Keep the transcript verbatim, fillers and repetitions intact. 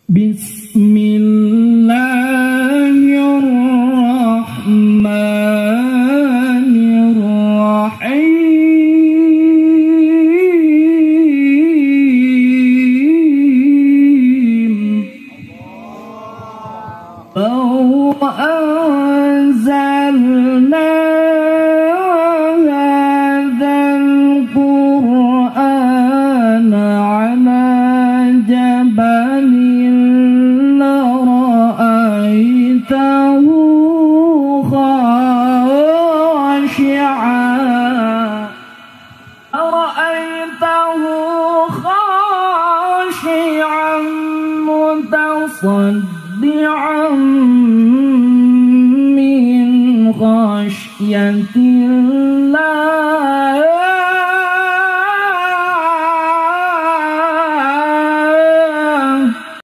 بسم الله الرحمن الرحيم لو أنزلنا هذا القرآن على جبل لرأيته خاشعا لرأيته خاشعا متصدعا من خشية الله